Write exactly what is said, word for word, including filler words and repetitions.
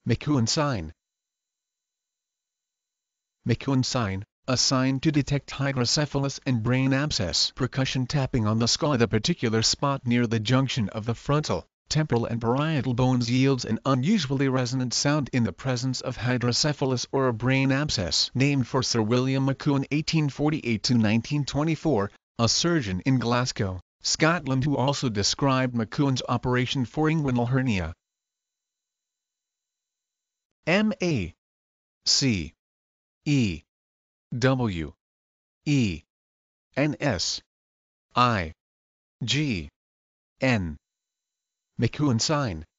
Macewen sign. Macewen sign, a sign to detect hydrocephalus and brain abscess. Percussion tapping on the skull at a particular spot near the junction of the frontal, temporal and parietal bones yields an unusually resonant sound in the presence of hydrocephalus or a brain abscess. Named for Sir William Macewen eighteen forty-eight to nineteen twenty-four, a surgeon in Glasgow, Scotland, who also described Macewen's operation for inguinal hernia. M A C E W E N S I G N. Macewen sign.